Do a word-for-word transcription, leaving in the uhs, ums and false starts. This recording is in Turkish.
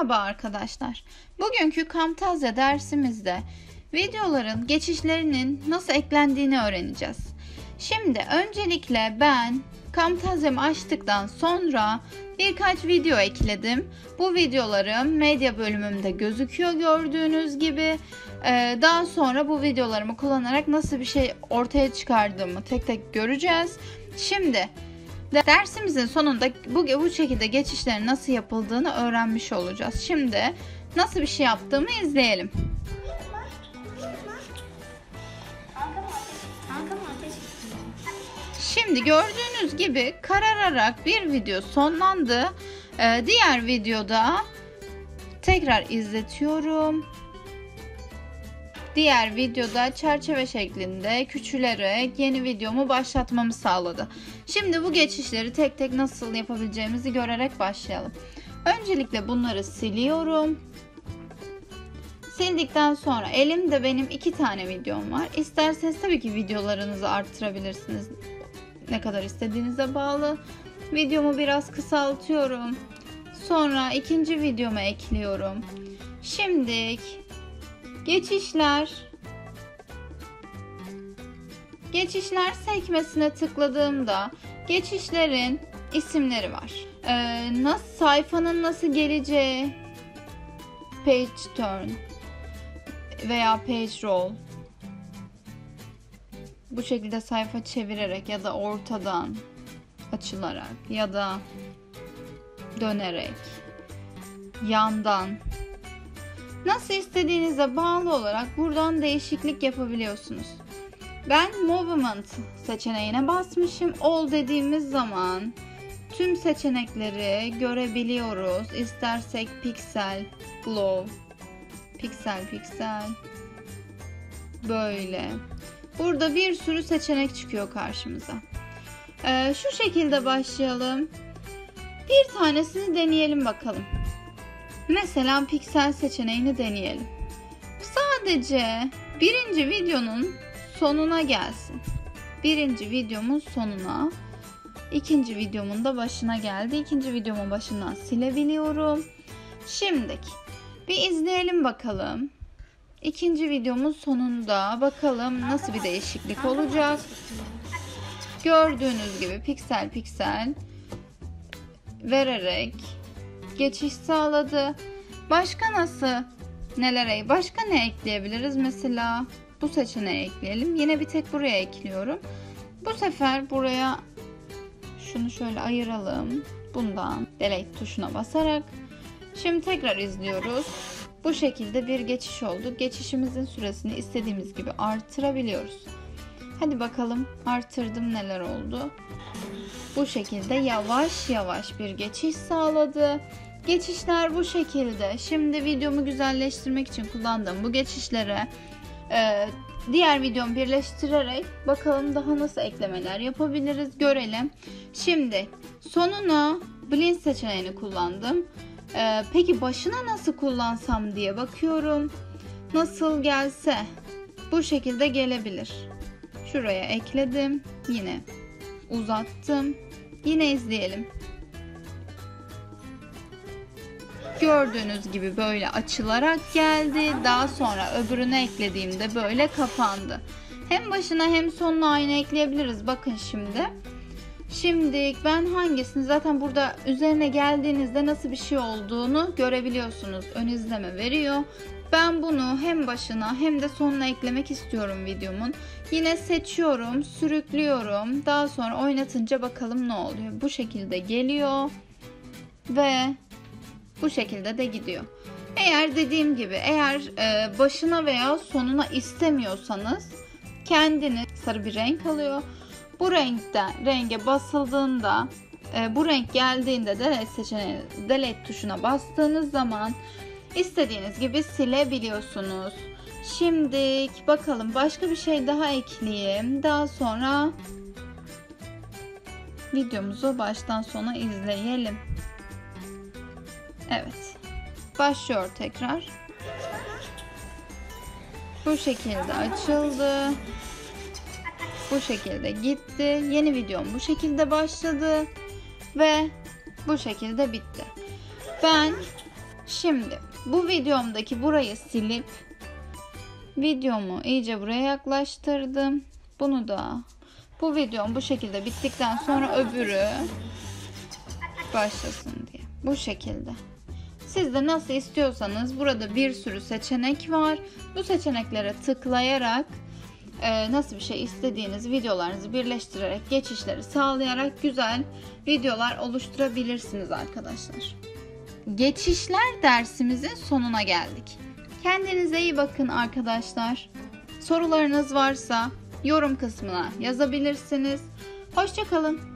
Merhaba arkadaşlar. Bugünkü Camtasia dersimizde videoların geçişlerinin nasıl eklendiğini öğreneceğiz. Şimdi öncelikle ben Camtasia'mı açtıktan sonra birkaç video ekledim. Bu videolarım medya bölümümde gözüküyor gördüğünüz gibi. Ee, daha sonra bu videolarımı kullanarak nasıl bir şey ortaya çıkardığımı tek tek göreceğiz. Şimdi dersimizin sonunda bu, bu şekilde geçişlerin nasıl yapıldığını öğrenmiş olacağız. Şimdi nasıl bir şey yaptığımı izleyelim. Şimdi gördüğünüz gibi karararak bir video sonlandı. Ee, diğer videoda tekrar izletiyorum. Diğer videoda çerçeve şeklinde küçülerek yeni videomu başlatmamı sağladı. Şimdi bu geçişleri tek tek nasıl yapabileceğimizi görerek başlayalım. Öncelikle bunları siliyorum. Sildikten sonra elimde benim iki tane videom var. İsterseniz tabii ki videolarınızı arttırabilirsiniz. Ne kadar istediğinize bağlı. Videomu biraz kısaltıyorum. Sonra ikinci videoma ekliyorum. Şimdi geçişler geçişler sekmesine tıkladığımda geçişlerin isimleri var. Ee, nasıl sayfanın nasıl geleceği, page turn veya page roll. Bu şekilde sayfa çevirerek ya da ortadan açılarak ya da dönerek, yandan, nasıl istediğinize bağlı olarak buradan değişiklik yapabiliyorsunuz. Ben Movement seçeneğine basmışım. All dediğimiz zaman tüm seçenekleri görebiliyoruz. İstersek piksel, glow, piksel piksel, böyle. Burada bir sürü seçenek çıkıyor karşımıza. Ee, şu şekilde başlayalım. Bir tanesini deneyelim bakalım. Mesela piksel seçeneğini deneyelim. Sadece birinci videonun sonuna gelsin. Birinci videomun sonuna. İkinci videomun da başına geldi. İkinci videomun başından silebiliyorum. Şimdi bir izleyelim bakalım. İkinci videomun sonunda bakalım nasıl bir değişiklik olacak. Gördüğünüz gibi piksel piksel vererek geçiş sağladı. Başka nasıl nelere, başka ne ekleyebiliriz? Mesela bu seçeneği ekleyelim. Yine bir tek buraya ekliyorum. Bu sefer buraya şunu şöyle ayıralım. Bundan delete tuşuna basarak. Şimdi tekrar izliyoruz. Bu şekilde bir geçiş oldu. Geçişimizin süresini istediğimiz gibi artırabiliyoruz. Hadi bakalım artırdım, neler oldu. Bu şekilde yavaş yavaş bir geçiş sağladı. Geçişler bu şekilde. Şimdi videomu güzelleştirmek için kullandığım bu geçişlere e, diğer videomu birleştirerek bakalım daha nasıl eklemeler yapabiliriz görelim. Şimdi sonuna blend seçeneğini kullandım. E, peki başına nasıl kullansam diye bakıyorum. Nasıl gelse bu şekilde gelebilir. Şuraya ekledim. Yine uzattım. Yine izleyelim. Gördüğünüz gibi böyle açılarak geldi. Daha sonra öbürüne eklediğimde böyle kapandı. Hem başına hem sonuna aynı ekleyebiliriz. Bakın şimdi. Şimdi ben hangisini, zaten burada üzerine geldiğinizde nasıl bir şey olduğunu görebiliyorsunuz. Ön izleme veriyor. Ben bunu hem başına hem de sonuna eklemek istiyorum videomun. Yine seçiyorum, sürüklüyorum. Daha sonra oynatınca bakalım ne oluyor. Bu şekilde geliyor ve bu şekilde de gidiyor. Eğer dediğim gibi eğer e, başına veya sonuna istemiyorsanız kendiniz sarı bir renk alıyor. Bu renkten renge basıldığında e, bu renk geldiğinde delete seçeneği, delete tuşuna bastığınız zaman istediğiniz gibi silebiliyorsunuz. Şimdi bakalım başka bir şey daha ekleyeyim. Daha sonra videomuzu baştan sona izleyelim. Evet. Başlıyor tekrar. Bu şekilde açıldı. Bu şekilde gitti. Yeni videom bu şekilde başladı. Ve bu şekilde bitti. Ben Şimdi bu videomdaki burayı silip videomu iyice buraya yaklaştırdım. Bunu da bu videom bu şekilde bittikten sonra öbürü başlasın diye. Bu şekilde. Siz de nasıl istiyorsanız burada bir sürü seçenek var. Bu seçeneklere tıklayarak e, nasıl bir şey istediğiniz videolarınızı birleştirerek, geçişleri sağlayarak güzel videolar oluşturabilirsiniz arkadaşlar. Geçişler dersimizin sonuna geldik. Kendinize iyi bakın arkadaşlar. Sorularınız varsa yorum kısmına yazabilirsiniz. Hoşça kalın.